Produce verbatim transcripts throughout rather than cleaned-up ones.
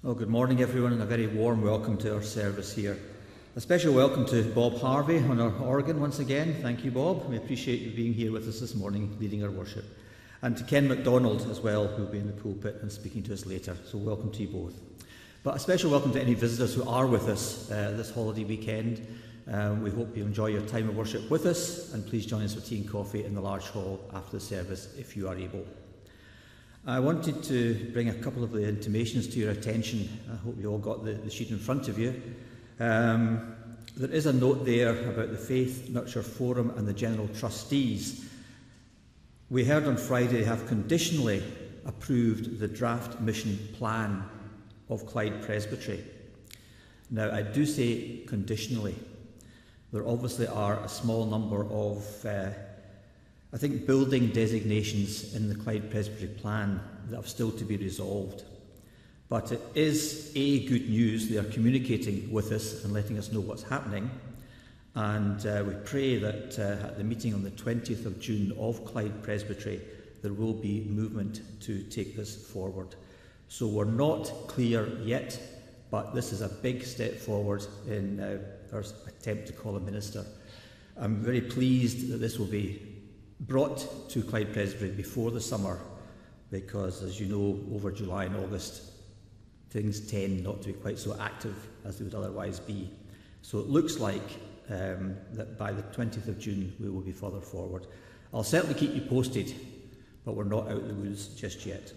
Well, good morning everyone, and a very warm welcome to our service here. A special welcome to Bob Harvey on our organ once again. Thank you, Bob. We appreciate you being here with us this morning, leading our worship. And to Ken MacDonald as well, who will be in the pulpit and speaking to us later. So welcome to you both. But a special welcome to any visitors who are with us uh, this holiday weekend. Um, we hope you enjoy your time of worship with us, and please join us for tea and coffee in the large hall after the service if you are able. I wanted to bring a couple of the intimations to your attention. I hope you all got the, the sheet in front of you. Um, there is a note there about the Faith Nurture Forum and the General Trustees. We heard on Friday they have conditionally approved the draft mission plan of Clyde Presbytery. Now, I do say conditionally. There obviously are a small number of uh, I think building designations in the Clyde Presbytery plan that have still to be resolved. But it is a good news. They are communicating with us and letting us know what's happening. And uh, we pray that uh, at the meeting on the twentieth of June of Clyde Presbytery, there will be movement to take this forward. So we're not clear yet, but this is a big step forward in uh, our attempt to call a minister. I'm very pleased that this will be brought to Clyde Presbytery before the summer, because as you know, over July and August things tend not to be quite so active as they would otherwise be. So it looks like um, that by the twentieth of June we will be further forward. I'll certainly keep you posted, but we're not out of the woods just yet.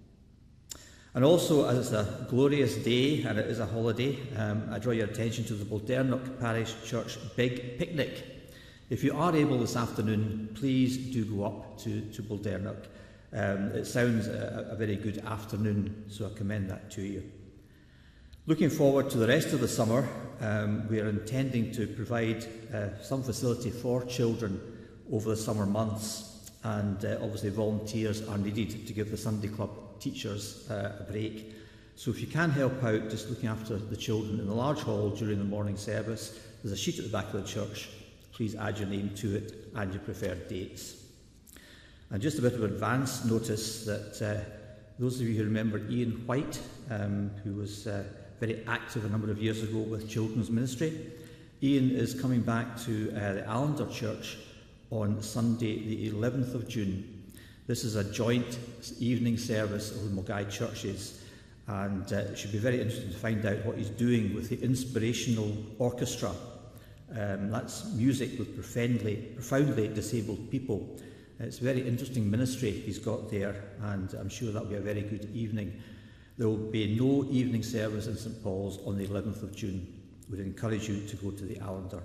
And also, as it's a glorious day and it is a holiday, um, I draw your attention to the Milngavie Parish Church Big Picnic. If you are able this afternoon, please do go up to, to Milngavie. Um, it sounds a, a very good afternoon, so I commend that to you. Looking forward to the rest of the summer, um, we are intending to provide uh, some facility for children over the summer months, and uh, obviously volunteers are needed to give the Sunday Club teachers uh, a break. So if you can help out just looking after the children in the large hall during the morning service, there's a sheet at the back of the church. Please add your name to it and your preferred dates. And just a bit of advance notice that uh, those of you who remember Ian White, um, who was uh, very active a number of years ago with children's ministry, Ian is coming back to uh, the Allender Church on Sunday the eleventh of June. This is a joint evening service of the Milngavie churches, and uh, it should be very interesting to find out what he's doing with the Inspirational Orchestra. Um, that's music with profoundly, profoundly disabled people. It's a very interesting ministry he's got there, and I'm sure that'll be a very good evening. There will be no evening service in St Paul's on the eleventh of June. We'd encourage you to go to the Allender.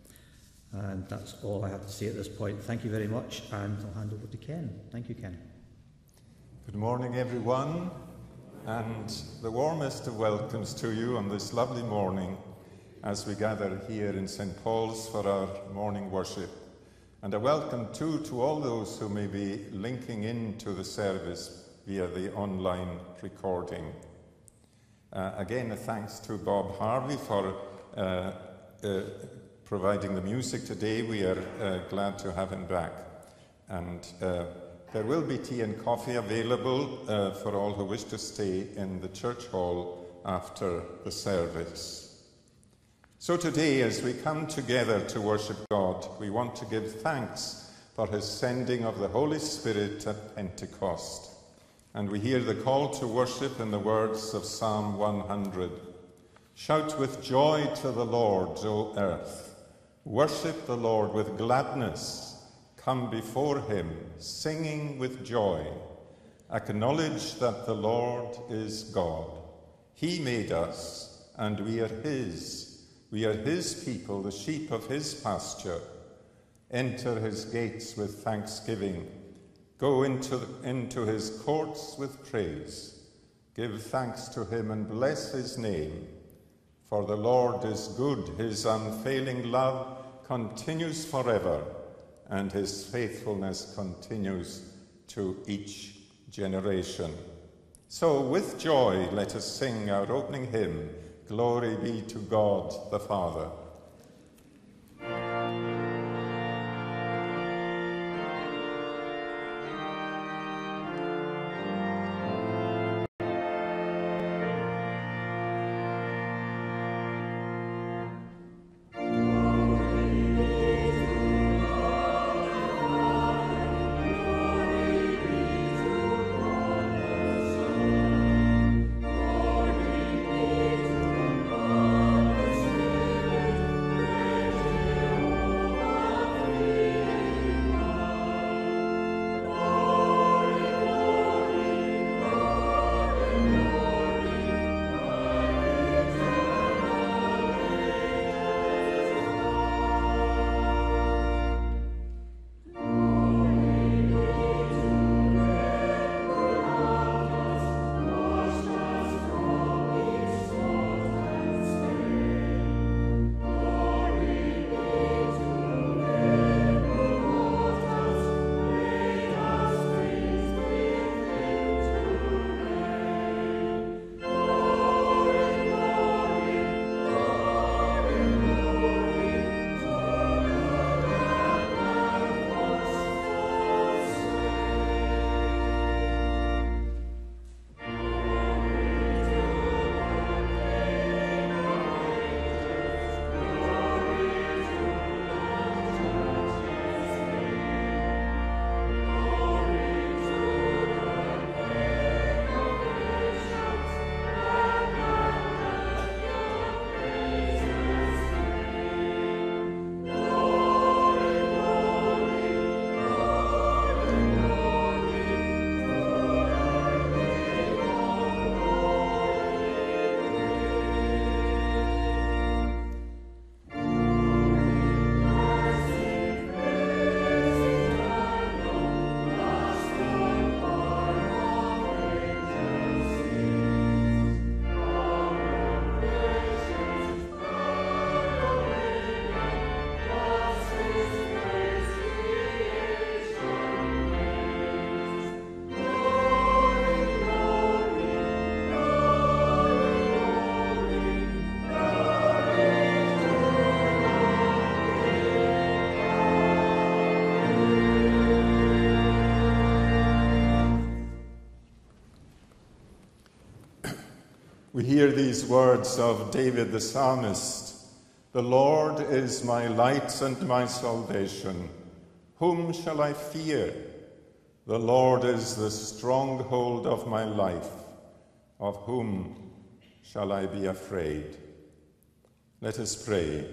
And that's all I have to say at this point. Thank you very much, and I'll hand over to Ken. Thank you, Ken. Good morning, everyone, and the warmest of welcomes to you on this lovely morning as we gather here in St Paul's for our morning worship. And a welcome too to all those who may be linking into the service via the online recording. Uh, again, a thanks to Bob Harvey for uh, uh, providing the music today. We are uh, glad to have him back. And uh, there will be tea and coffee available uh, for all who wish to stay in the church hall after the service. So today, as we come together to worship God, we want to give thanks for his sending of the Holy Spirit at Pentecost. And we hear the call to worship in the words of Psalm one hundred. Shout with joy to the Lord, O earth. Worship the Lord with gladness. Come before him, singing with joy. Acknowledge that the Lord is God. He made us, and we are his. We are his people, the sheep of his pasture. Enter his gates with thanksgiving. Go into, into his courts with praise. Give thanks to him and bless his name. For the Lord is good, his unfailing love continues forever, and his faithfulness continues to each generation. So with joy let us sing our opening hymn, Glory be to God the Father. we hear these words of David the psalmist, "The Lord is my light and my salvation. Whom shall I fear? The Lord is the stronghold of my life. Of whom shall I be afraid?" Let us pray.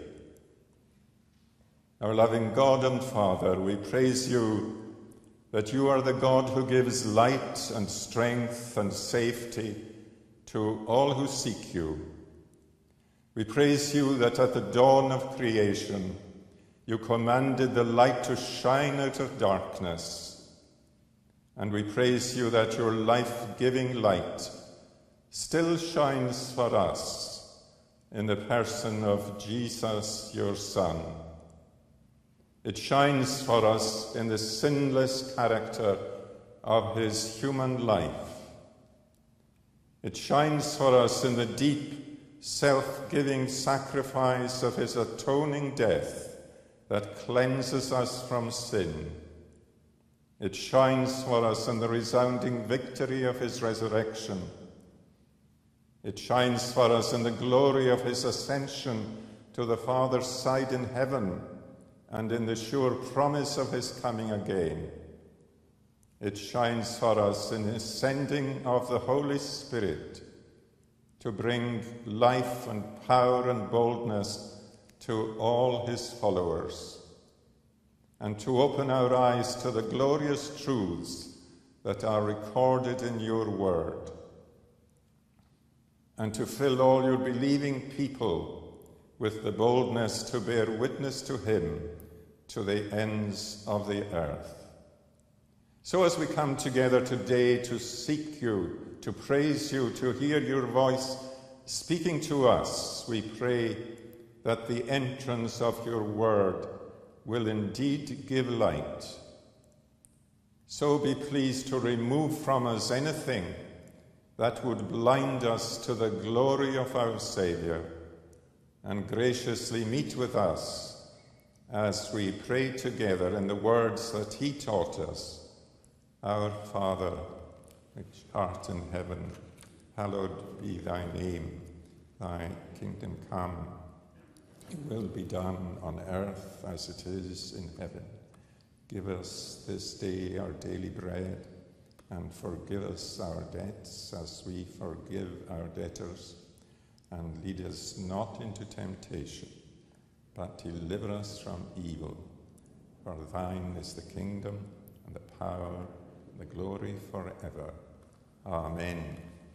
Our loving God and Father, we praise you that you are the God who gives light and strength and safety to all who seek you. We praise you that at the dawn of creation you commanded the light to shine out of darkness. And we praise you that your life-giving light still shines for us in the person of Jesus, your Son. It shines for us in the sinless character of his human life. It shines for us in the deep, self-giving sacrifice of his atoning death that cleanses us from sin. It shines for us in the resounding victory of his resurrection. It shines for us in the glory of his ascension to the Father's side in heaven, and in the sure promise of his coming again. It shines for us in his sending of the Holy Spirit to bring life and power and boldness to all his followers, and to open our eyes to the glorious truths that are recorded in your word, and to fill all your believing people with the boldness to bear witness to him to the ends of the earth. So as we come together today to seek you, to praise you, to hear your voice speaking to us, we pray that the entrance of your word will indeed give light. So be pleased to remove from us anything that would blind us to the glory of our Saviour, and graciously meet with us as we pray together in the words that he taught us. Our Father, which art in heaven, hallowed be thy name. Thy kingdom come, thy will be done on earth as it is in heaven. Give us this day our daily bread, and forgive us our debts as we forgive our debtors. And lead us not into temptation, but deliver us from evil. For thine is the kingdom, and the power, and the glory forever. Amen.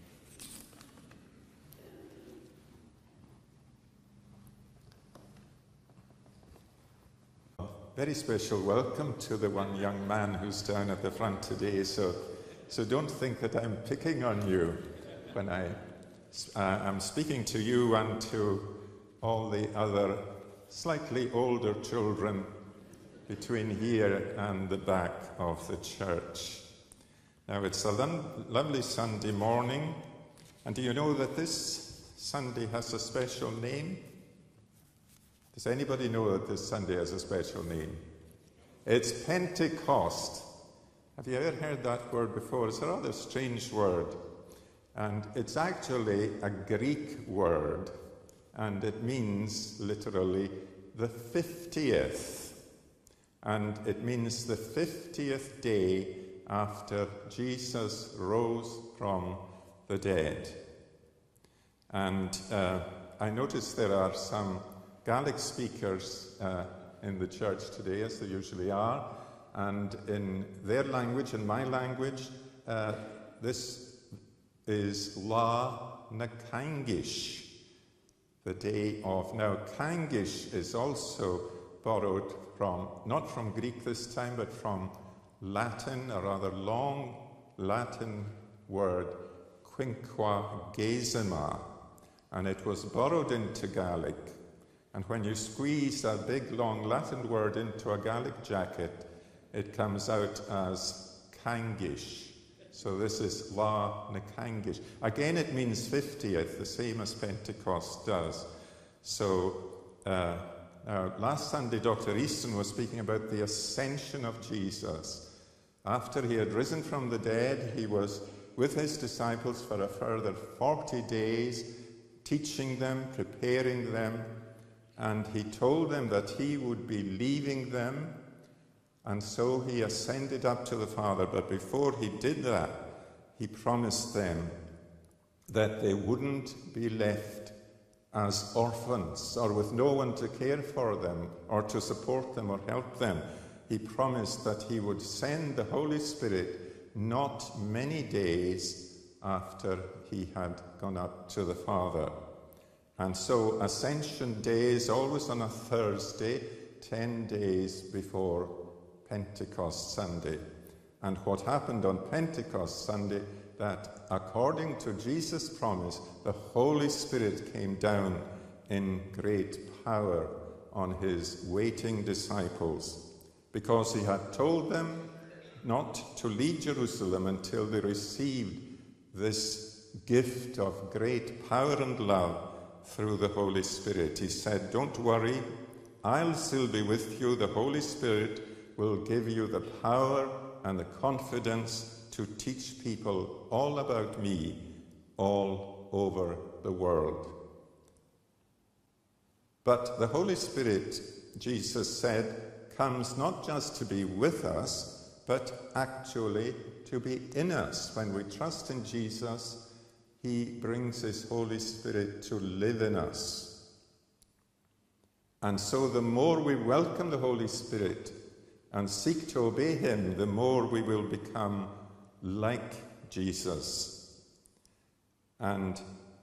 Very special welcome to the one young man who's down at the front today. So, so don't think that I'm picking on you when I uh, am speaking to you and to all the other slightly older children between here and the back of the church. Now, it's a lo- lovely Sunday morning, and do you know that this Sunday has a special name? Does anybody know that this Sunday has a special name? It's Pentecost. Have you ever heard that word before? It's a rather strange word, and it's actually a Greek word, and it means literally the fiftieth, and it means the fiftieth day after Jesus rose from the dead. And uh, I notice there are some Gaelic speakers uh, in the church today, as there usually are, and in their language and my language, uh, this is La na Cangish, the day of. Now, Cangish is also borrowed from, not from Greek this time, but from Latin, a rather long Latin word, quinquagesima, and it was borrowed into Gaelic. And when you squeeze that big, long Latin word into a Gaelic jacket, it comes out as Cangish. So this is La na Cangish. Again, it means fiftieth, the same as Pentecost does. So uh, uh, last Sunday, Doctor Easton was speaking about the ascension of Jesus. After he had risen from the dead, he was with his disciples for a further forty days, teaching them, preparing them, and he told them that he would be leaving them, and so he ascended up to the Father. But before he did that, he promised them that they wouldn't be left as orphans or with no one to care for them or to support them or help them. He promised that he would send the Holy Spirit not many days after he had gone up to the Father. And so Ascension Day is always on a Thursday, ten days before Pentecost Sunday. And what happened on Pentecost Sunday, that according to Jesus' promise, the Holy Spirit came down in great power on his waiting disciples, because he had told them not to leave Jerusalem until they received this gift of great power and love through the Holy Spirit. He said, don't worry, I'll still be with you. The Holy Spirit will give you the power and the confidence to teach people all about me all over the world. But the Holy Spirit, Jesus said, comes not just to be with us, but actually to be in us. When we trust in Jesus, he brings his Holy Spirit to live in us. And so the more we welcome the Holy Spirit and seek to obey him, the more we will become like Jesus. And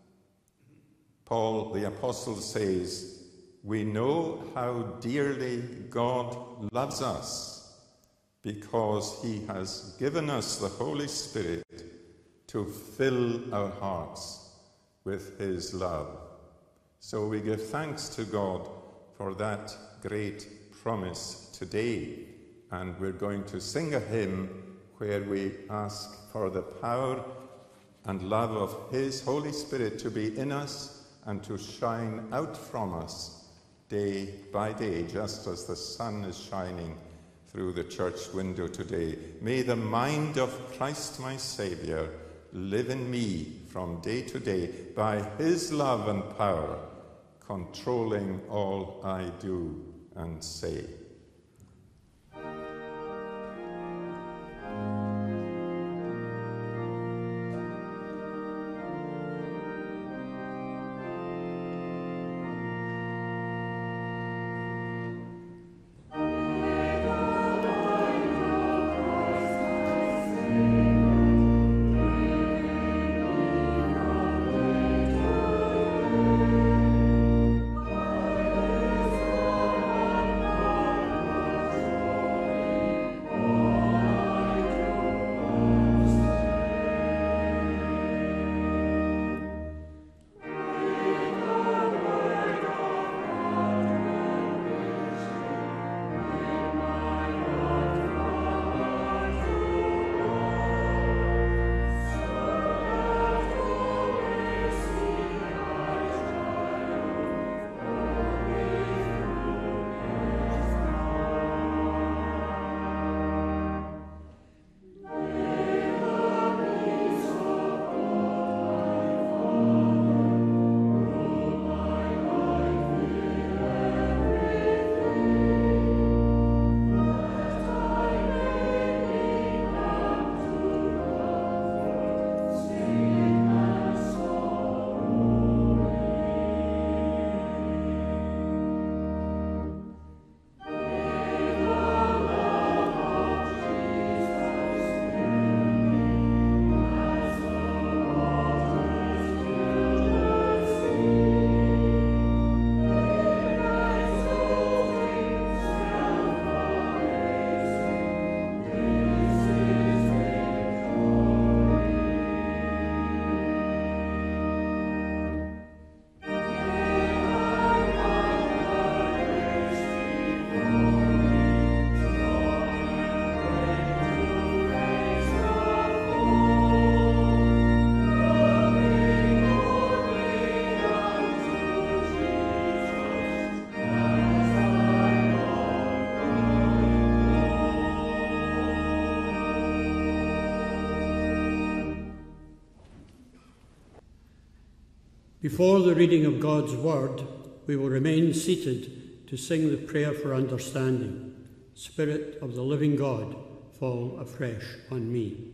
Paul the Apostle says, we know how dearly God loves us because he has given us the Holy Spirit to fill our hearts with his love. So we give thanks to God for that great promise today. And we're going to sing a hymn where we ask for the power and love of his Holy Spirit to be in us and to shine out from us day by day, just as the sun is shining through the church window today. May the mind of Christ my Saviour live in me from day to day by his love and power, controlling all I do and say. Before the reading of God's word, we will remain seated to sing the prayer for understanding. Spirit of the living God, fall afresh on me.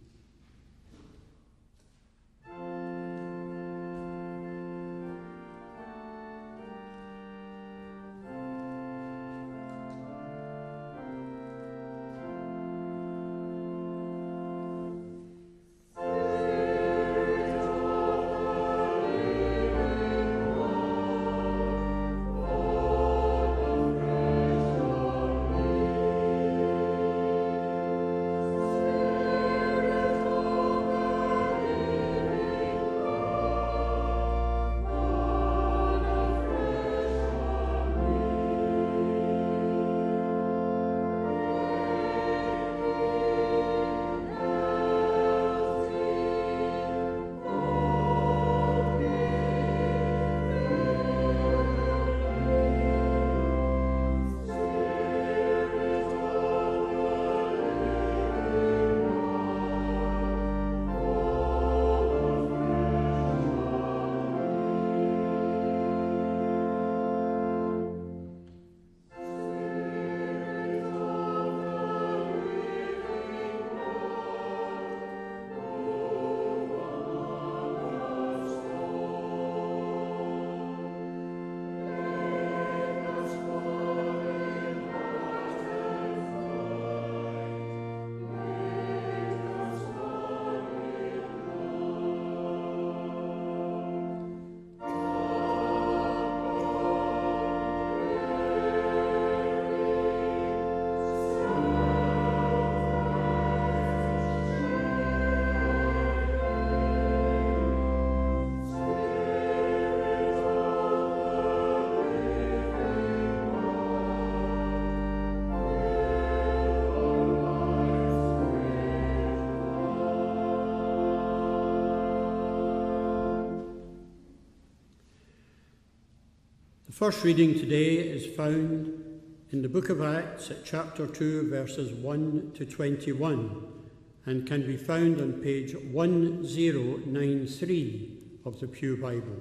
The first reading today is found in the book of Acts at chapter two, verses one to twenty-one, and can be found on page one zero nine three of the Pew Bible.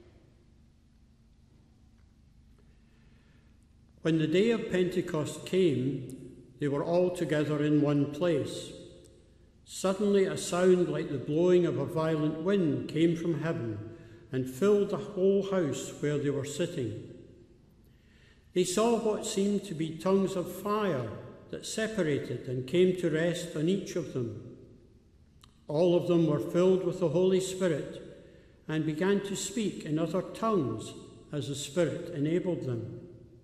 When the day of Pentecost came, they were all together in one place. Suddenly a sound like the blowing of a violent wind came from heaven and filled the whole house where they were sitting. They saw what seemed to be tongues of fire that separated and came to rest on each of them. All of them were filled with the Holy Spirit and began to speak in other tongues as the Spirit enabled them.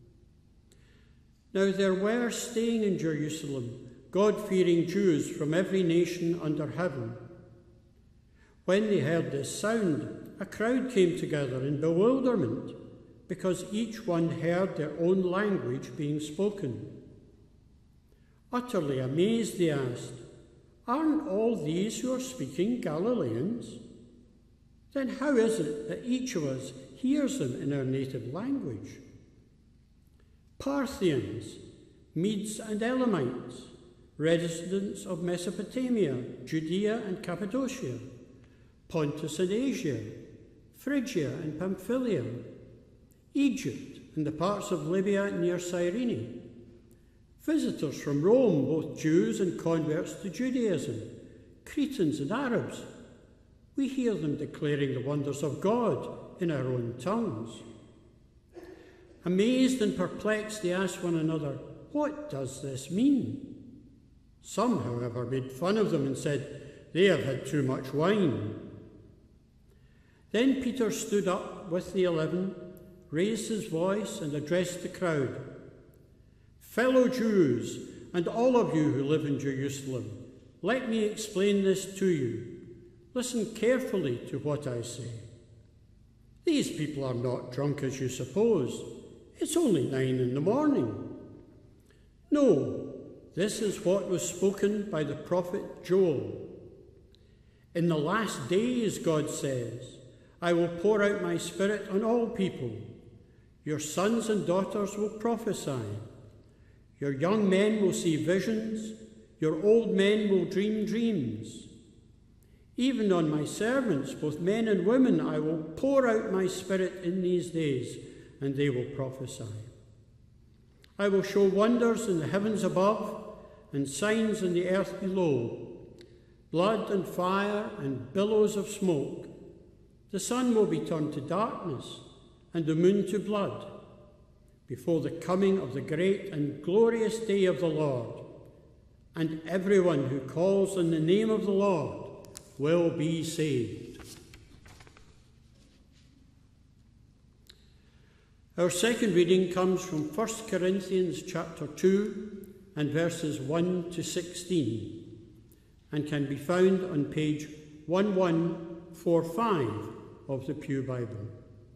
Now there were staying in Jerusalem God-fearing Jews from every nation under heaven. When they heard this sound, a crowd came together in bewilderment, because each one heard their own language being spoken. Utterly amazed, they asked, "Aren't all these who are speaking Galileans? Then how is it that each of us hears them in our native language? Parthians, Medes and Elamites, residents of Mesopotamia, Judea and Cappadocia, Pontus and Asia, Phrygia and Pamphylia, Egypt and the parts of Libya near Cyrene, visitors from Rome, both Jews and converts to Judaism, Cretans and Arabs. We hear them declaring the wonders of God in our own tongues." Amazed and perplexed, they asked one another, "What does this mean?" Some, however, made fun of them and said, "They have had too much wine." Then Peter stood up with the eleven, raised his voice and addressed the crowd. "Fellow Jews, and all of you who live in Jerusalem, let me explain this to you. Listen carefully to what I say. These people are not drunk as you suppose. It's only nine in the morning. No, this is what was spoken by the prophet Joel. In the last days, God says, I will pour out my Spirit on all people. Your sons and daughters will prophesy. Your young men will see visions. Your old men will dream dreams. Even on my servants, both men and women, I will pour out my Spirit in these days, and they will prophesy. I will show wonders in the heavens above and signs in the earth below, blood and fire and billows of smoke. The sun will be turned to darkness and the moon to blood before the coming of the great and glorious day of the Lord, and everyone who calls on the name of the Lord will be saved. Our second reading comes from First Corinthians chapter two and verses one to sixteen, and can be found on page one one four five of the Pew Bible.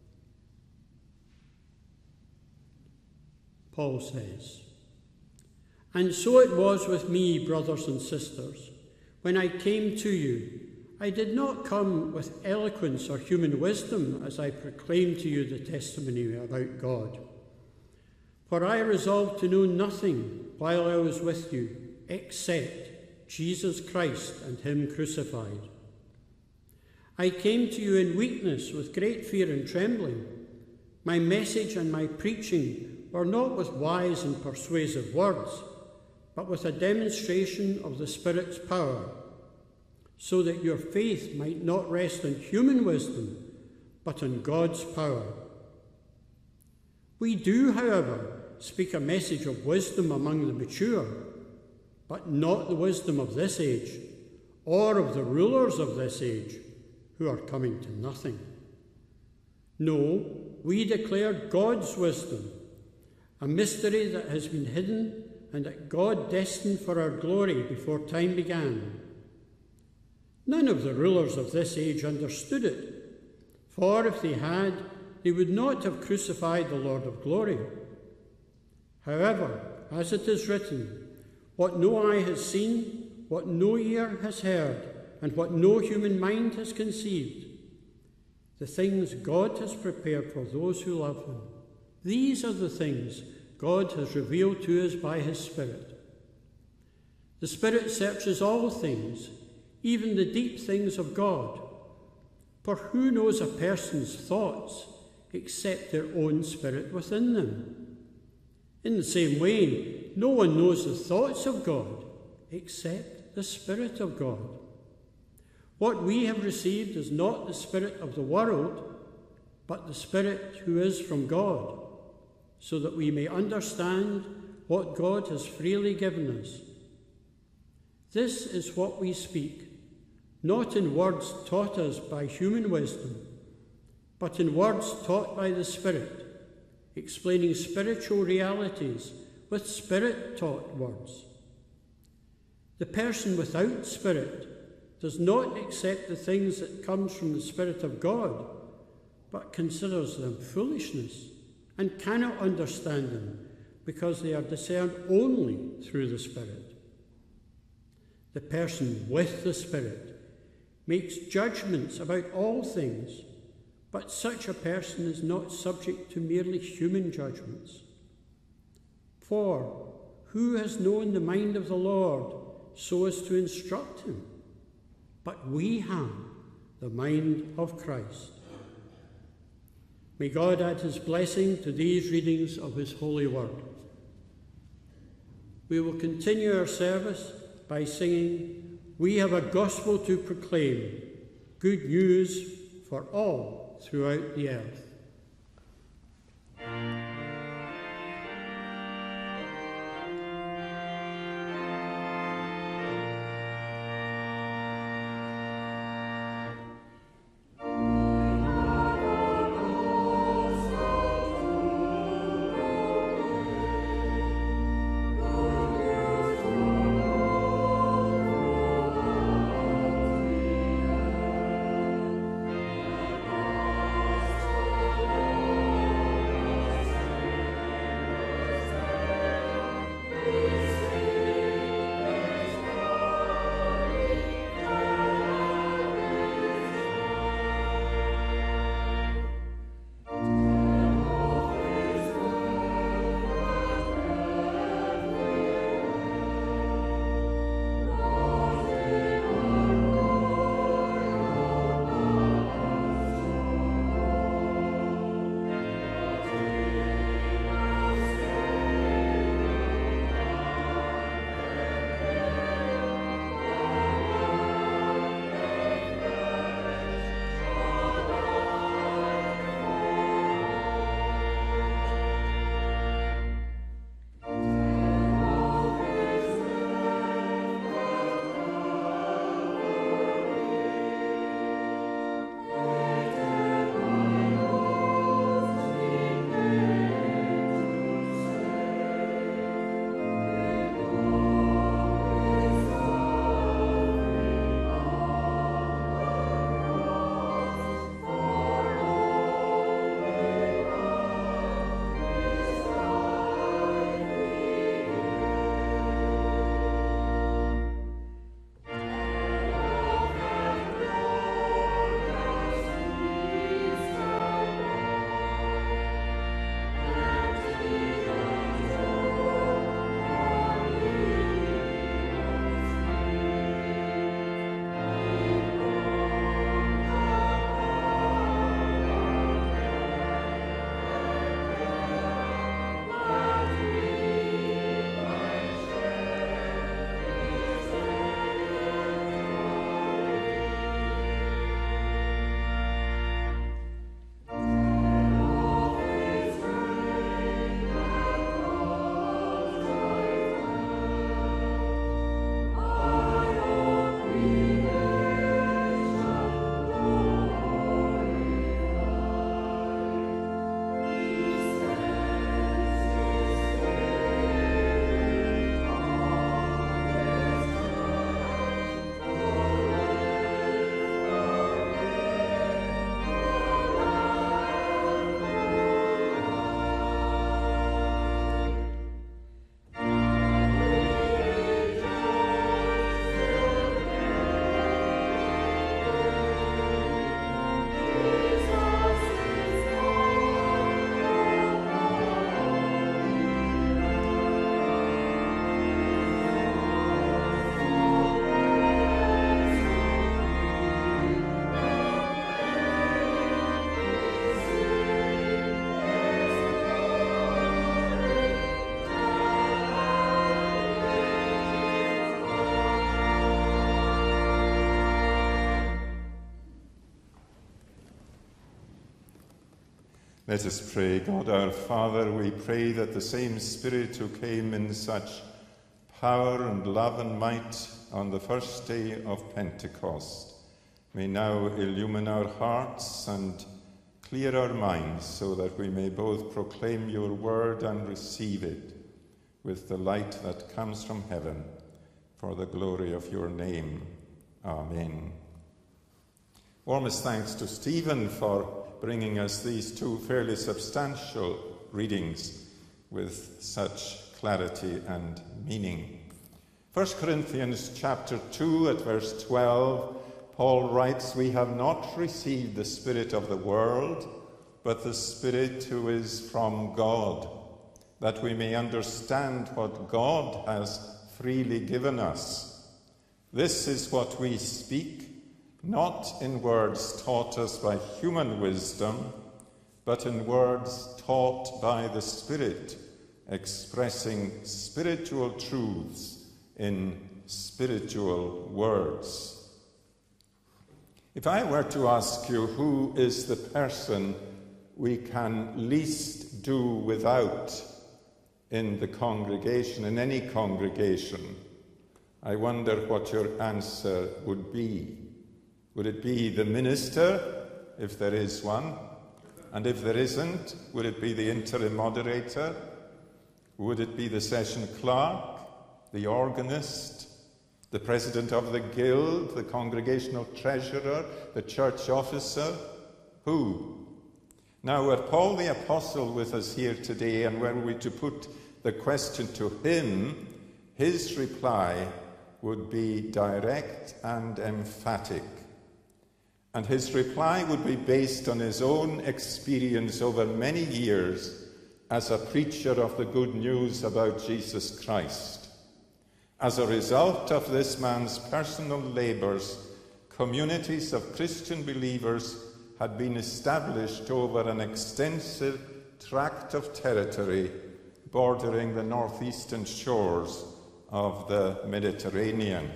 Paul says, "And so it was with me, brothers and sisters, when I came to you. I did not come with eloquence or human wisdom as I proclaimed to you the testimony about God. For I resolved to know nothing while I was with you except Jesus Christ and him crucified. I came to you in weakness with great fear and trembling. My message and my preaching were not with wise and persuasive words, but with a demonstration of the Spirit's power, so that your faith might not rest on human wisdom, but on God's power. We do, however, speak a message of wisdom among the mature, but not the wisdom of this age, or of the rulers of this age, who are coming to nothing. No, we declare God's wisdom, a mystery that has been hidden and that God destined for our glory before time began. None of the rulers of this age understood it, for if they had, they would not have crucified the Lord of glory. However, as it is written, what no eye has seen, what no ear has heard, and what no human mind has conceived, the things God has prepared for those who love him, these are the things God has revealed to us by his Spirit. The Spirit searches all things, even the deep things of God. For who knows a person's thoughts except their own spirit within them? In the same way, no one knows the thoughts of God except the Spirit of God. What we have received is not the spirit of the world, but the Spirit who is from God, so that we may understand what God has freely given us. This is what we speak, not in words taught us by human wisdom, but in words taught by the Spirit, explaining spiritual realities with Spirit-taught words. The person without Spirit does not accept the things that comes from the Spirit of God, but considers them foolishness and cannot understand them because they are discerned only through the Spirit. The person with the Spirit makes judgments about all things, but such a person is not subject to merely human judgments. For who has known the mind of the Lord so as to instruct him? But we have the mind of Christ. May God add his blessing to these readings of his holy word. We will continue our service by singing, "We have a gospel to proclaim, good news for all throughout the earth." Thank Let us pray. God our Father, we pray that the same Spirit who came in such power and love and might on the first day of Pentecost may now illumine our hearts and clear our minds so that we may both proclaim your word and receive it with the light that comes from heaven for the glory of your name. Amen. Warmest thanks to Stephen for bringing us these two fairly substantial readings with such clarity and meaning. First Corinthians chapter two at verse twelve, Paul writes, "We have not received the spirit of the world, but the Spirit who is from God, that we may understand what God has freely given us. This is what we speak, not in words taught us by human wisdom, but in words taught by the Spirit, expressing spiritual truths in spiritual words." If I were to ask you who is the person we can least do without in the congregation, in any congregation, I wonder what your answer would be. Would it be the minister, if there is one? And if there isn't, would it be the interim moderator? Would it be the session clerk, the organist, the president of the guild, the congregational treasurer, the church officer? Who? Now, were Paul the Apostle with us here today, and were we to put the question to him, his reply would be direct and emphatic. And his reply would be based on his own experience over many years as a preacher of the good news about Jesus Christ. As a result of this man's personal labours, communities of Christian believers had been established over an extensive tract of territory bordering the northeastern shores of the Mediterranean.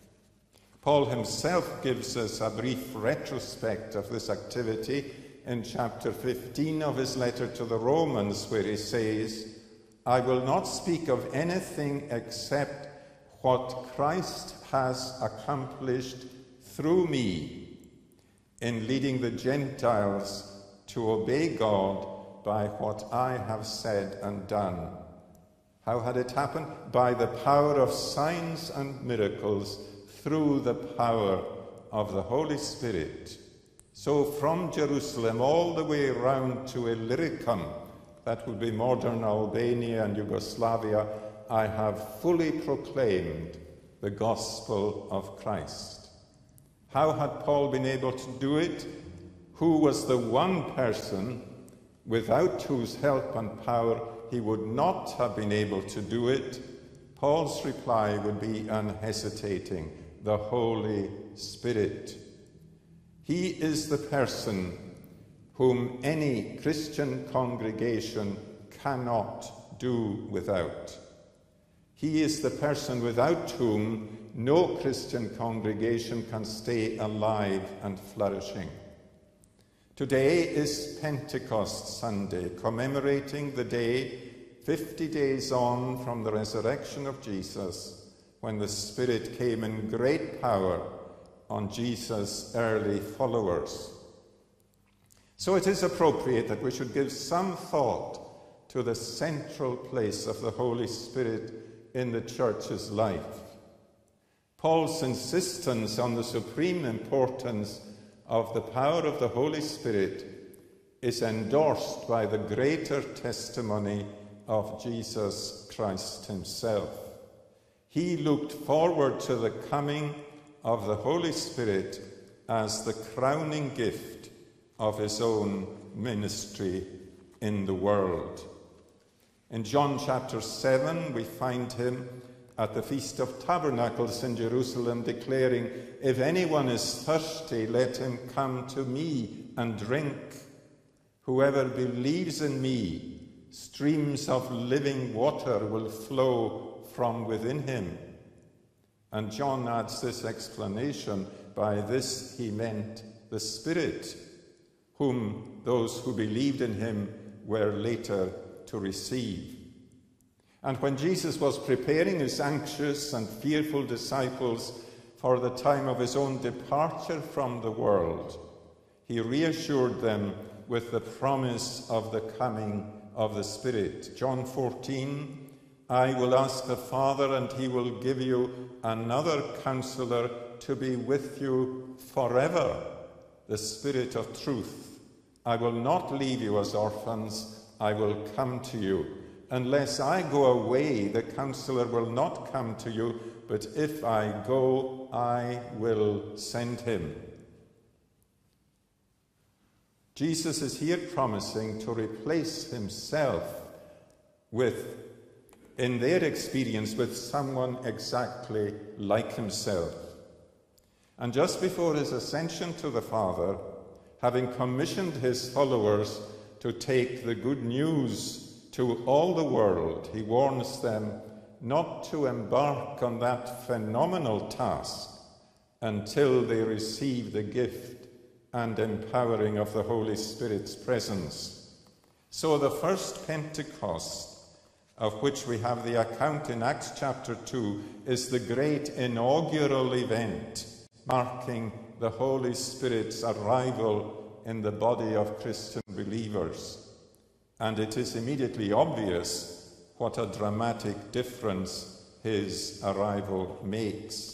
Paul himself gives us a brief retrospect of this activity in chapter fifteen of his letter to the Romans, where he says, "I will not speak of anything except what Christ has accomplished through me in leading the Gentiles to obey God by what I have said and done." How had it happened? By the power of signs and miracles, through the power of the Holy Spirit. So from Jerusalem all the way round to Illyricum, that would be modern Albania and Yugoslavia, I have fully proclaimed the gospel of Christ. How had Paul been able to do it? Who was the one person without whose help and power he would not have been able to do it? Paul's reply would be unhesitating: the Holy Spirit. He is the person whom any Christian congregation cannot do without. He is the person without whom no Christian congregation can stay alive and flourishing. Today is Pentecost Sunday, commemorating the day fifty days on from the resurrection of Jesus, when the Spirit came in great power on Jesus' early followers. So it is appropriate that we should give some thought to the central place of the Holy Spirit in the church's life. Paul's insistence on the supreme importance of the power of the Holy Spirit is endorsed by the greater testimony of Jesus Christ himself. He looked forward to the coming of the Holy Spirit as the crowning gift of his own ministry in the world. In John chapter seven, we find him at the Feast of Tabernacles in Jerusalem declaring, "If anyone is thirsty, let him come to me and drink. Whoever believes in me, streams of living water will flow from within him." And John adds this explanation: by this he meant the Spirit, whom those who believed in him were later to receive. And when Jesus was preparing his anxious and fearful disciples for the time of his own departure from the world, he reassured them with the promise of the coming of the Spirit. John fourteen, I will ask the Father, and he will give you another counselor to be with you forever, the Spirit of truth. I will not leave you as orphans, I will come to you. Unless I go away, the counselor will not come to you, but if I go, I will send him. Jesus is here promising to replace himself with, in their experience, with someone exactly like himself. And just before his ascension to the Father, having commissioned his followers to take the good news to all the world, he warns them not to embark on that phenomenal task until they receive the gift and empowering of the Holy Spirit's presence. So the first Pentecost, of which we have the account in Acts chapter two, is the great inaugural event marking the Holy Spirit's arrival in the body of Christian believers. And it is immediately obvious what a dramatic difference his arrival makes.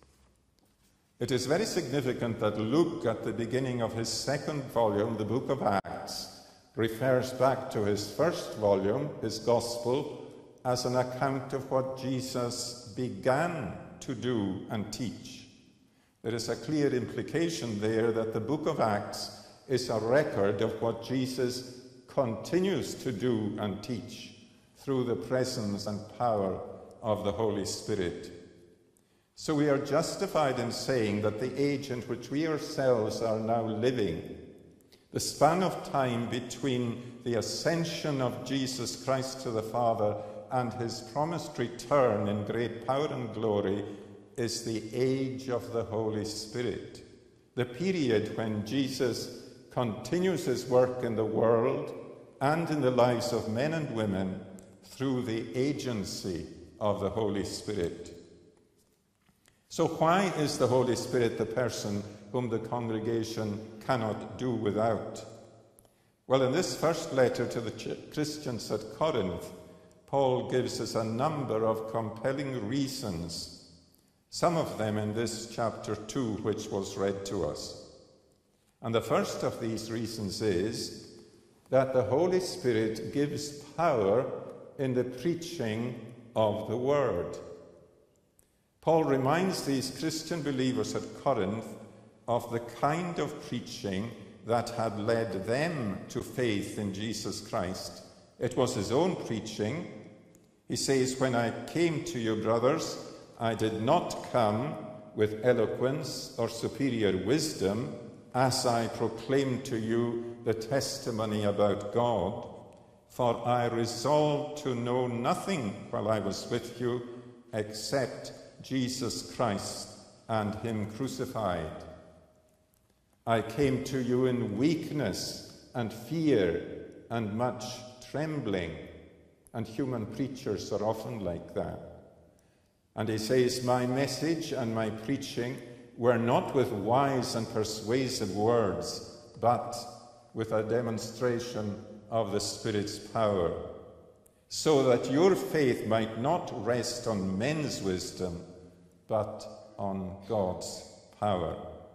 It is very significant that Luke, at the beginning of his second volume, the book of Acts, refers back to his first volume, his Gospel, as an account of what Jesus began to do and teach. There is a clear implication there that the book of Acts is a record of what Jesus continues to do and teach through the presence and power of the Holy Spirit. So we are justified in saying that the age in which we ourselves are now living, the span of time between the ascension of Jesus Christ to the Father and his promised return in great power and glory, is the age of the Holy Spirit, the period when Jesus continues his work in the world and in the lives of men and women through the agency of the Holy Spirit. So why is the Holy Spirit the person whom the congregation cannot do without? Well, in this first letter to the ch- Christians at Corinth, Paul gives us a number of compelling reasons, some of them in this chapter two, which was read to us. And the first of these reasons is that the Holy Spirit gives power in the preaching of the Word. Paul reminds these Christian believers at Corinth of the kind of preaching that had led them to faith in Jesus Christ. It was his own preaching. He says, when I came to you, brothers, I did not come with eloquence or superior wisdom, as I proclaimed to you the testimony about God, for I resolved to know nothing while I was with you except Jesus Christ and him crucified. I came to you in weakness and fear and much trembling, and human preachers are often like that. And he says, my message and my preaching were not with wise and persuasive words, but with a demonstration of the Spirit's power, so that your faith might not rest on men's wisdom, but on God's power.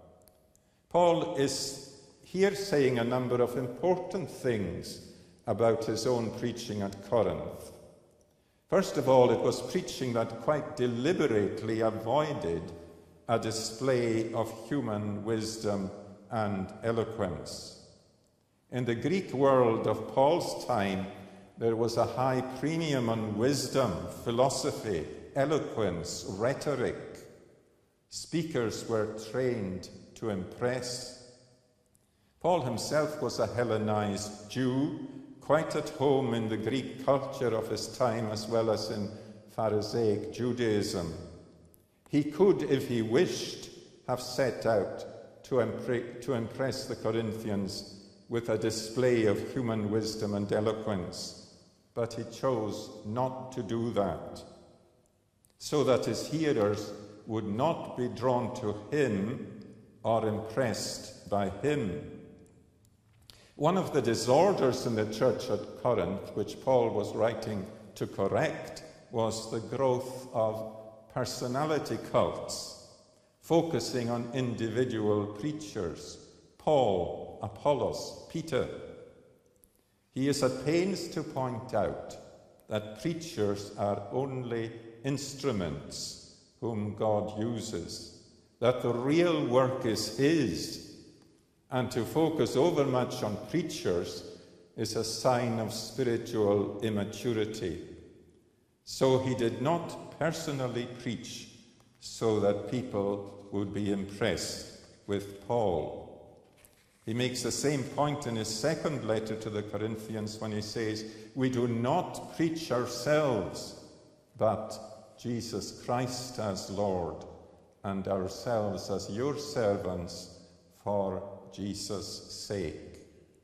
Paul is here saying a number of important things about his own preaching at Corinth. First of all, it was preaching that quite deliberately avoided a display of human wisdom and eloquence. In the Greek world of Paul's time, there was a high premium on wisdom, philosophy, eloquence, rhetoric. Speakers were trained to impress. Paul himself was a Hellenized Jew, quite at home in the Greek culture of his time as well as in Pharisaic Judaism. He could, if he wished, have set out to, impre- to impress the Corinthians with a display of human wisdom and eloquence, but he chose not to do that, so that his hearers would not be drawn to him or impressed by him. One of the disorders in the church at Corinth, which Paul was writing to correct, was the growth of personality cults, focusing on individual preachers, Paul, Apollos, Peter. He is at pains to point out that preachers are only instruments whom God uses, that the real work is his, and to focus overmuch on preachers is a sign of spiritual immaturity. So he did not personally preach so that people would be impressed with Paul. He makes the same point in his second letter to the Corinthians when he says, "We do not preach ourselves, but Jesus Christ as Lord, and ourselves as your servants for Jesus' sake."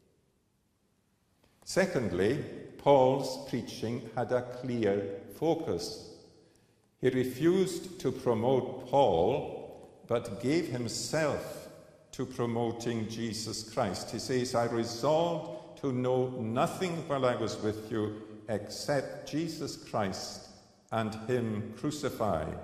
Secondly, Paul's preaching had a clear focus. He refused to promote Paul, but gave himself to promoting Jesus Christ. He says, "I resolved to know nothing while I was with you except Jesus Christ and him crucified."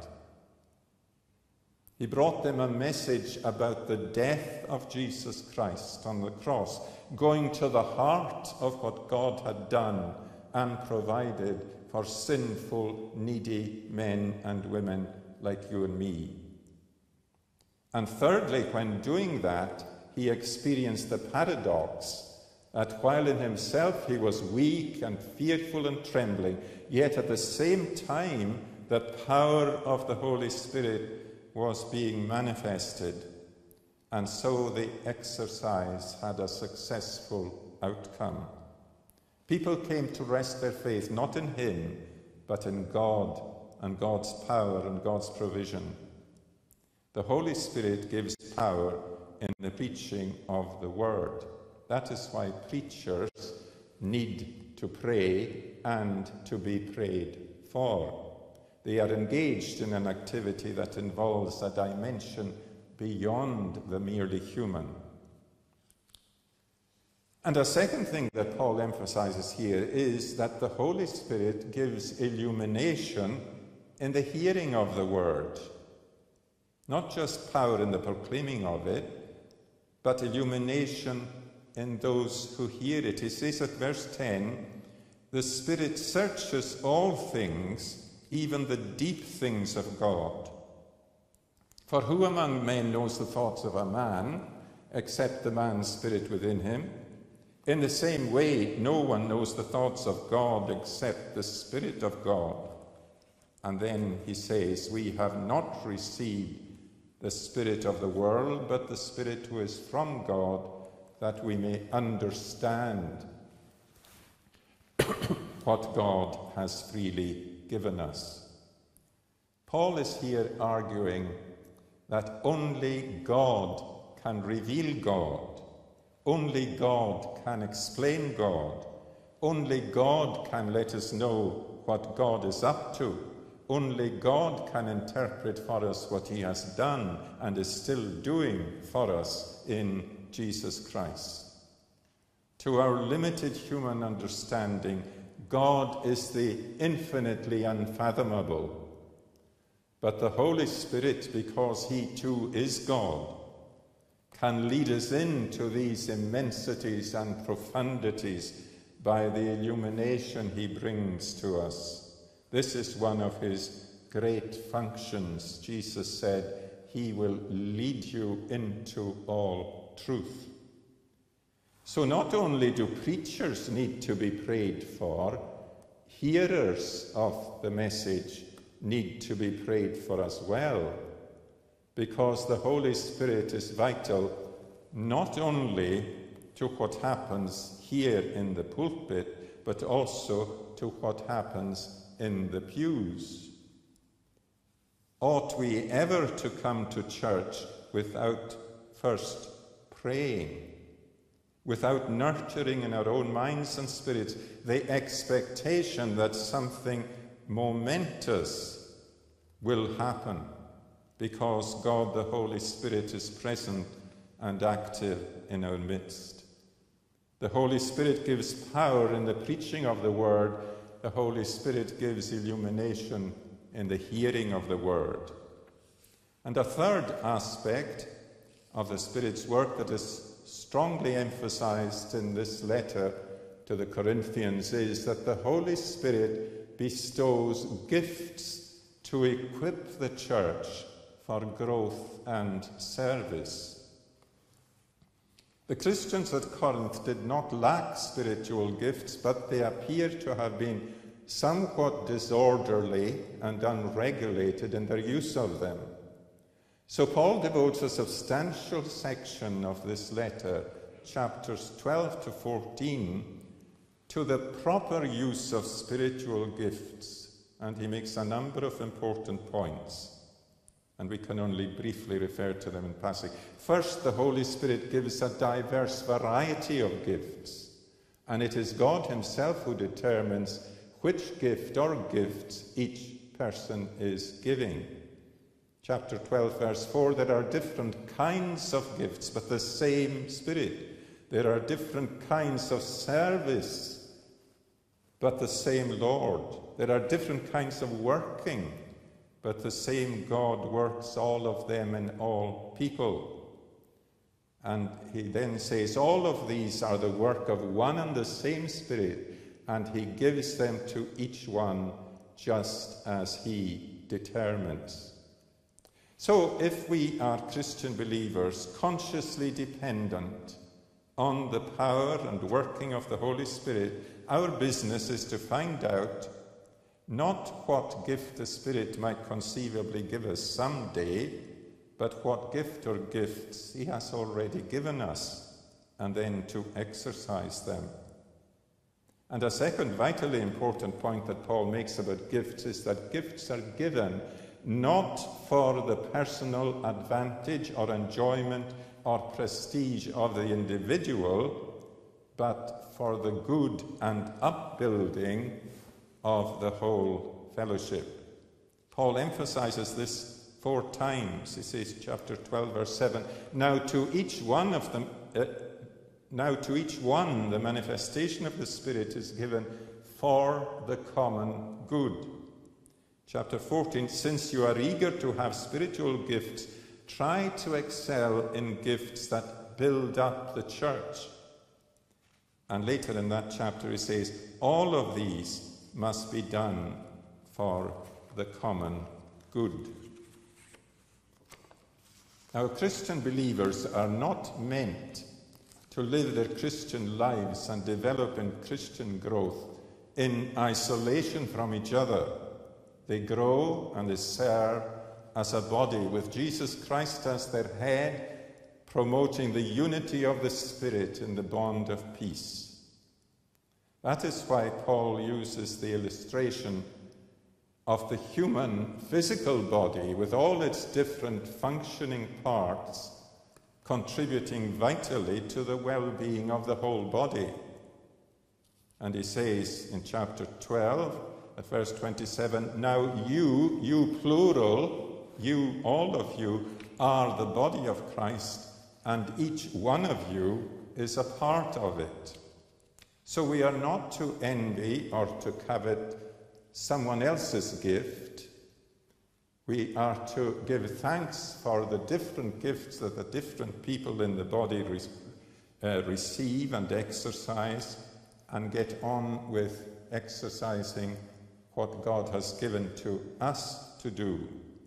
He brought them a message about the death of Jesus Christ on the cross, going to the heart of what God had done and provided for sinful, needy men and women like you and me. And thirdly, when doing that, he experienced the paradox that while in himself he was weak and fearful and trembling, yet at the same time the power of the Holy Spirit was being manifested, and so the exercise had a successful outcome. People came to rest their faith not in him, but in God and God's power and God's provision. The Holy Spirit gives power in the preaching of the word. That is why preachers need to pray and to be prayed for. They are engaged in an activity that involves a dimension beyond the merely human. And a second thing that Paul emphasizes here is that the Holy Spirit gives illumination in the hearing of the word. Not just power in the proclaiming of it, but illumination in those who hear it. He says at verse ten, "The Spirit searches all things, even the deep things of God. For who among men knows the thoughts of a man, except the man's spirit within him? In the same way, no one knows the thoughts of God except the Spirit of God." And then he says, "We have not received the spirit of the world, but the Spirit who is from God, that we may understand what God has freely given us." Paul is here arguing that only God can reveal God, only God can explain God, only God can let us know what God is up to, only God can interpret for us what he has done and is still doing for us in Jesus Christ. To our limited human understanding, God is the infinitely unfathomable. But the Holy Spirit, because he too is God, can lead us into these immensities and profundities by the illumination he brings to us. This is one of his great functions. Jesus said, "He will lead you into all truth." So not only do preachers need to be prayed for, hearers of the message need to be prayed for as well, because the Holy Spirit is vital not only to what happens here in the pulpit, but also to what happens in the pews. Ought we ever to come to church without first praying? without nurturing in our own minds and spirits the expectation that something momentous will happen because God the Holy Spirit is present and active in our midst. The Holy Spirit gives power in the preaching of the Word. The Holy Spirit gives illumination in the hearing of the Word. And a third aspect of the Spirit's work that is strongly emphasized in this letter to the Corinthians is that the Holy Spirit bestows gifts to equip the church for growth and service. The Christians at Corinth did not lack spiritual gifts, but they appear to have been somewhat disorderly and unregulated in their use of them. So Paul devotes a substantial section of this letter, chapters twelve to fourteen, to the proper use of spiritual gifts, and he makes a number of important points, and we can only briefly refer to them in passing. First, the Holy Spirit gives a diverse variety of gifts, and it is God himself who determines which gift or gifts each person is giving. Chapter twelve, verse four, there are different kinds of gifts, but the same Spirit. There are different kinds of service, but the same Lord. There are different kinds of working, but the same God works all of them in all people. And he then says, all of these are the work of one and the same Spirit, and he gives them to each one just as he determines. So, if we are Christian believers, consciously dependent on the power and working of the Holy Spirit, our business is to find out not what gift the Spirit might conceivably give us someday, but what gift or gifts he has already given us, and then to exercise them. And a second vitally important point that Paul makes about gifts is that gifts are given not for the personal advantage or enjoyment or prestige of the individual, but for the good and upbuilding of the whole fellowship. Paul emphasizes this four times. He says, chapter twelve, verse seven, now to each one of them, uh, now to each one the manifestation of the Spirit is given for the common good. Chapter fourteen, since you are eager to have spiritual gifts, try to excel in gifts that build up the church. And later in that chapter he says, all of these must be done for the common good. Now, Christian believers are not meant to live their Christian lives and develop in Christian growth in isolation from each other. They grow and they serve as a body with Jesus Christ as their head, promoting the unity of the Spirit in the bond of peace. That is why Paul uses the illustration of the human physical body with all its different functioning parts contributing vitally to the well-being of the whole body. And he says in chapter twelve, at verse twenty-seven, now you, you plural, you, all of you, are the body of Christ, and each one of you is a part of it. So we are not to envy or to covet someone else's gift. We are to give thanks for the different gifts that the different people in the body re- uh, receive and exercise, and get on with exercising what God has given to us to do.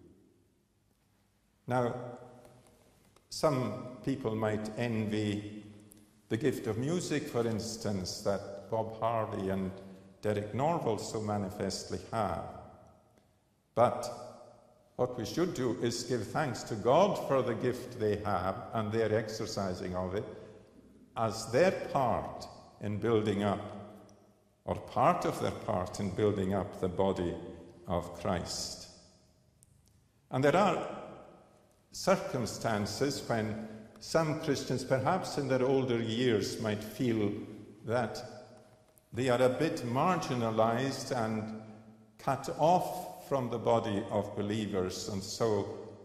Now, some people might envy the gift of music, for instance, that Bob Harvey and Derek Norval so manifestly have. But what we should do is give thanks to God for the gift they have and their exercising of it as their part in building up, or part of their part in building up the body of Christ. And there are circumstances when some Christians, perhaps in their older years, might feel that they are a bit marginalized and cut off from the body of believers, and so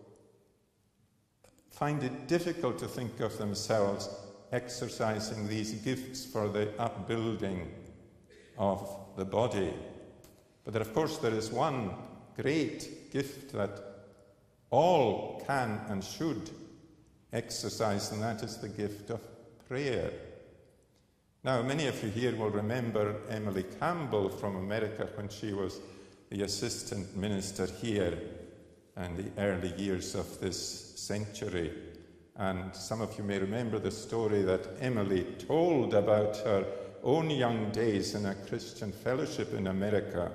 find it difficult to think of themselves exercising these gifts for the upbuilding of the body. But there, of course, there is one great gift that all can and should exercise, and that is the gift of prayer. Now, many of you here will remember Emily Campbell from America when she was the assistant minister here in the early years of this century. And some of you may remember the story that Emily told about her own young days in a Christian fellowship in America.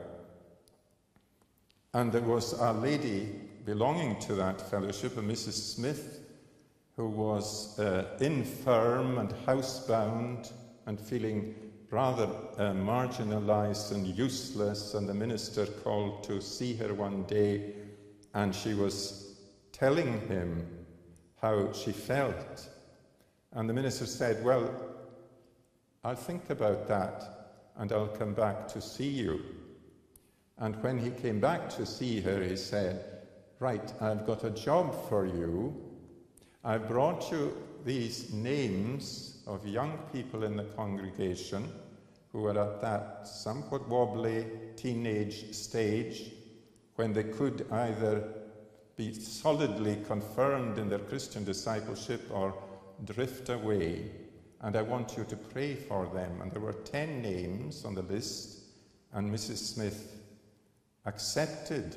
And there was a lady belonging to that fellowship, a Missus Smith, who was uh, infirm and housebound and feeling rather uh, marginalized and useless, and the minister called to see her one day, and she was telling him how she felt. And the minister said, "Well, I'll think about that and I'll come back to see you." And when he came back to see her, he said, "Right, I've got a job for you. I brought you these names of young people in the congregation who are at that somewhat wobbly teenage stage when they could either be solidly confirmed in their Christian discipleship or drift away. And I want you to pray for them." And there were ten names on the list, and Missus Smith accepted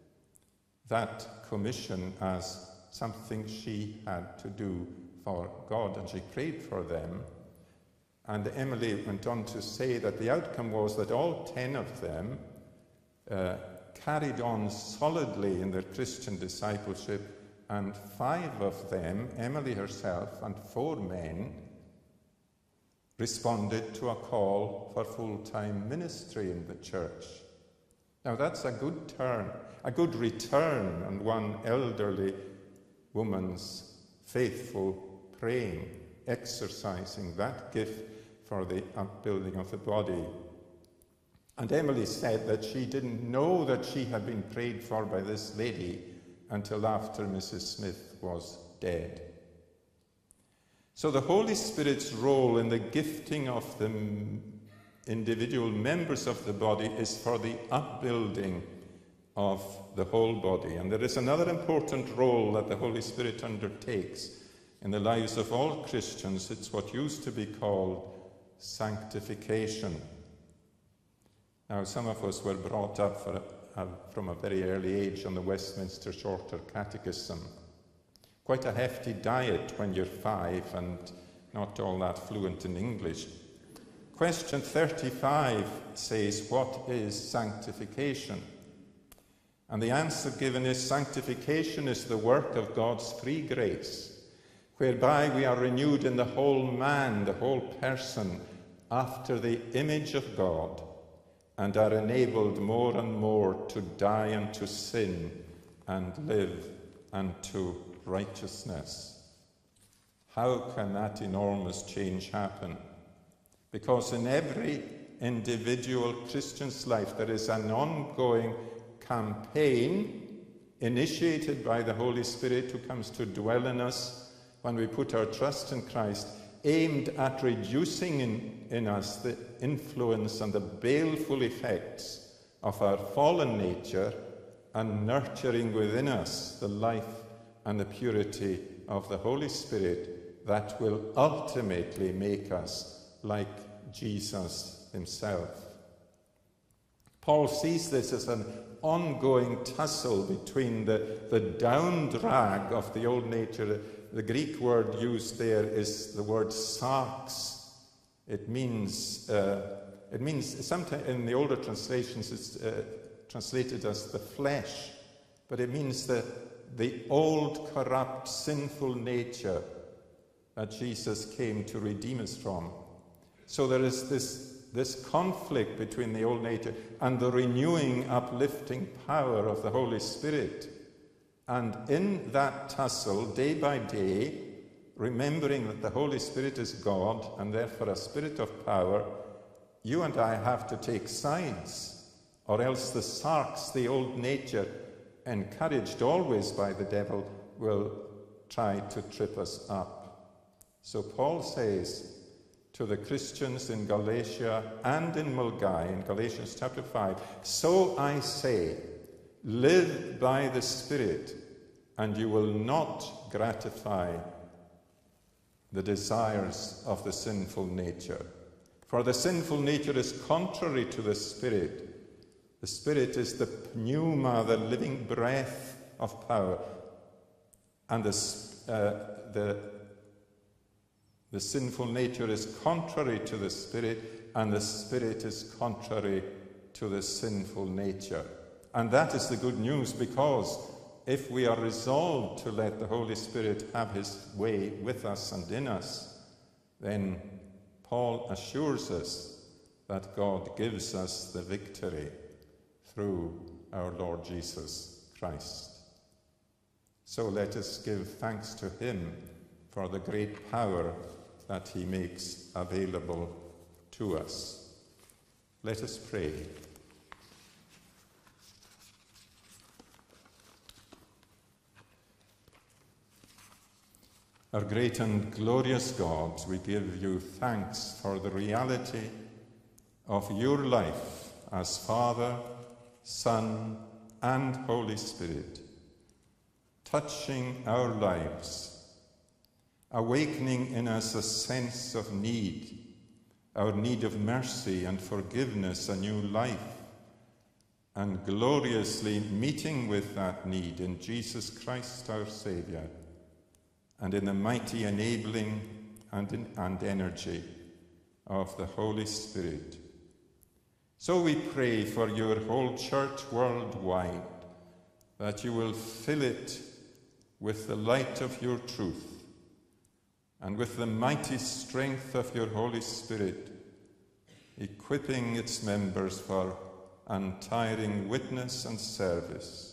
that commission as something she had to do for God, and she prayed for them. And Emily went on to say that the outcome was that all ten of them uh, carried on solidly in their Christian discipleship, and five of them, Emily herself and four men, responded to a call for full-time ministry in the church. Now that's a good turn, a good return on one elderly woman's faithful praying, exercising that gift for the upbuilding of the body. And Emily said that she didn't know that she had been prayed for by this lady until after Missus Smith was dead. So the Holy Spirit's role in the gifting of the individual members of the body is for the upbuilding of the whole body. And there is another important role that the Holy Spirit undertakes in the lives of all Christians. It's what used to be called sanctification. Now, some of us were brought up for a, a, from a very early age on the Westminster Shorter Catechism. Quite a hefty diet when you're five and not all that fluent in English. Question thirty-five says, "What is sanctification?" And the answer given is, sanctification is the work of God's free grace, whereby we are renewed in the whole man, the whole person, after the image of God, and are enabled more and more to die unto sin and live unto righteousness. How can that enormous change happen? Because in every individual Christian's life there is an ongoing campaign initiated by the Holy Spirit, who comes to dwell in us when we put our trust in Christ, aimed at reducing in, in us the influence and the baleful effects of our fallen nature and nurturing within us the life and the purity of the Holy Spirit that will ultimately make us like Jesus himself. Paul sees this as an ongoing tussle between the, the down drag of the old nature. The Greek word used there is the word sarx. It means, uh, it means sometimes in the older translations it's uh, translated as the flesh, but it means the, the old, corrupt, sinful nature that Jesus came to redeem us from. So there is this This conflict between the old nature and the renewing, uplifting power of the Holy Spirit. And in that tussle, day by day, remembering that the Holy Spirit is God and therefore a spirit of power, you and I have to take sides, or else the sarx, the old nature, encouraged always by the devil, will try to trip us up. So Paul says to the Christians in Galatia and in Milngavie, in Galatians chapter five, so I say, live by the Spirit, and you will not gratify the desires of the sinful nature. For the sinful nature is contrary to the Spirit. The Spirit is the pneuma, the living breath of power. And the, uh, the, the sinful nature is contrary to the Spirit, and the Spirit is contrary to the sinful nature. And that is the good news, because if we are resolved to let the Holy Spirit have his way with us and in us, then Paul assures us that God gives us the victory through our Lord Jesus Christ. So let us give thanks to him for the great power that he makes available to us. Let us pray. Our great and glorious God, we give you thanks for the reality of your life as Father, Son, and Holy Spirit, touching our lives, awakening in us a sense of need, our need of mercy and forgiveness, a new life, and gloriously meeting with that need in Jesus Christ our Saviour, and in the mighty enabling and, in, and energy of the Holy Spirit. So we pray for your whole church worldwide, that you will fill it with the light of your truth and with the mighty strength of your Holy Spirit, equipping its members for untiring witness and service.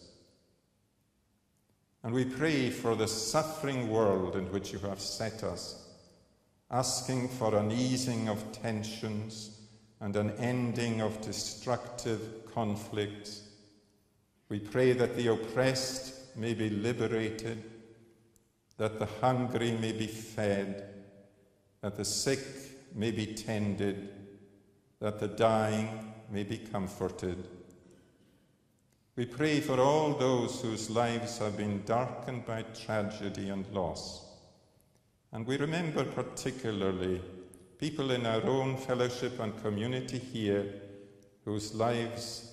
And we pray for the suffering world in which you have set us, asking for an easing of tensions and an ending of destructive conflicts. We pray that the oppressed may be liberated, that the hungry may be fed, that the sick may be tended, that the dying may be comforted. We pray for all those whose lives have been darkened by tragedy and loss. And we remember particularly people in our own fellowship and community here whose lives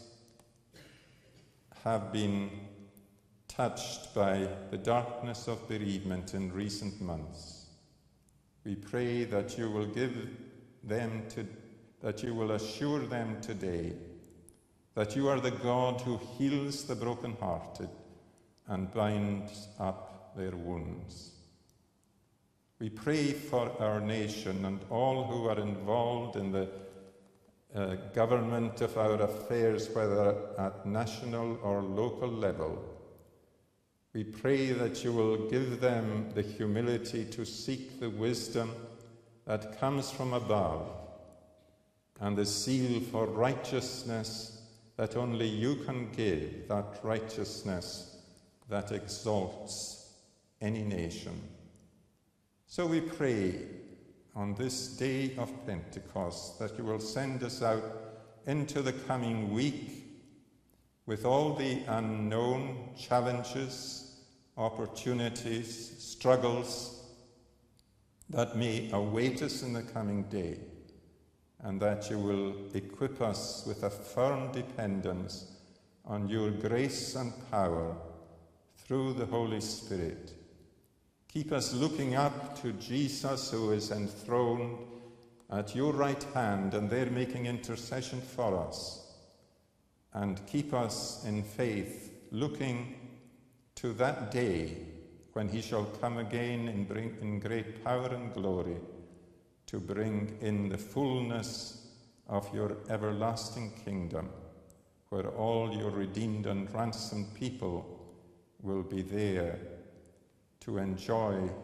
have been touched by the darkness of bereavement in recent months. We pray that you will give them to, that you will assure them today that you are the God who heals the brokenhearted and binds up their wounds. We pray for our nation and all who are involved in the uh, government of our affairs, whether at national or local level. We pray that you will give them the humility to seek the wisdom that comes from above and the zeal for righteousness that only you can give, that righteousness that exalts any nation. So we pray on this day of Pentecost that you will send us out into the coming week with all the unknown challenges, opportunities, struggles that may await us in the coming day, and that you will equip us with a firm dependence on your grace and power through the Holy Spirit. Keep us looking up to Jesus, who is enthroned at your right hand and there making intercession for us. And keep us in faith, looking to that day when he shall come again in, bring, in great power and glory, to bring in the fullness of your everlasting kingdom, where all your redeemed and ransomed people will be there to enjoy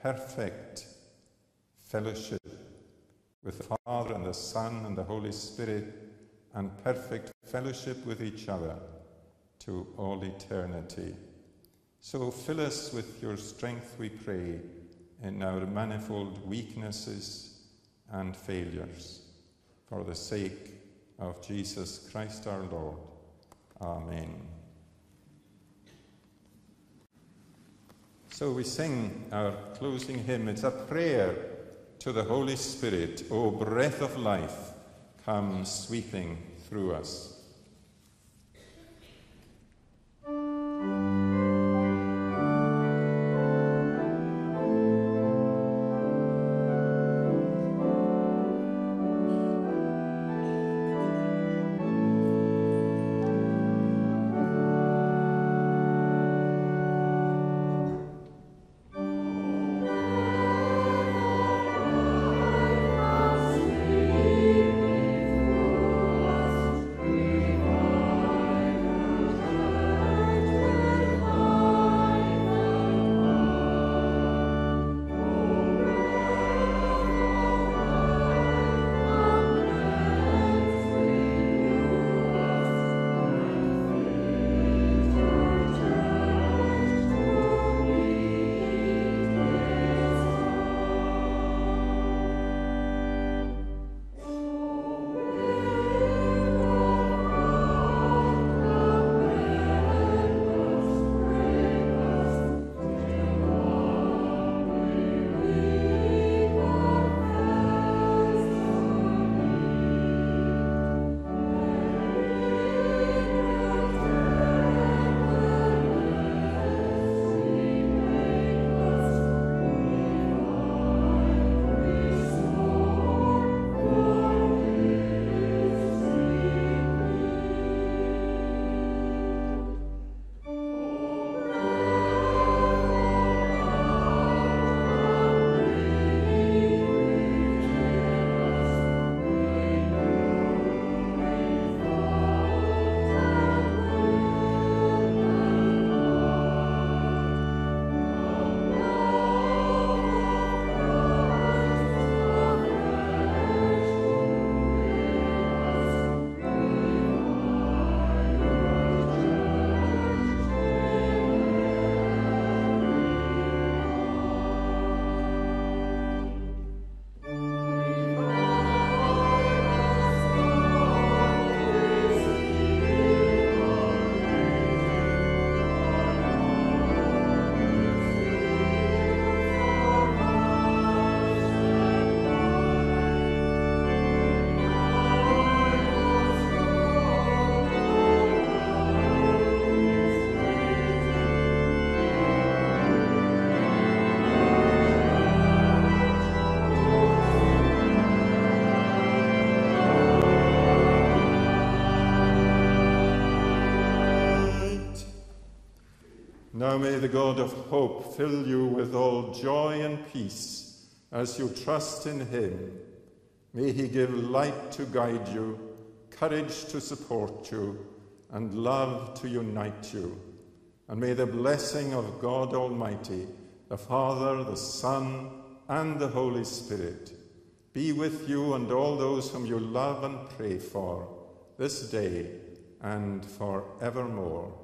perfect fellowship with the Father and the Son and the Holy Spirit, and perfect fellowship with each other to all eternity. So fill us with your strength, we pray, in our manifold weaknesses and failures, for the sake of Jesus Christ our Lord. Amen. So we sing our closing hymn. It's a prayer to the Holy Spirit. O breath of life, come sweeping through us. Now may the God of hope fill you with all joy and peace as you trust in him. May he give light to guide you, courage to support you, and love to unite you. And may the blessing of God Almighty, the Father, the Son, and the Holy Spirit be with you and all those whom you love and pray for this day and for evermore.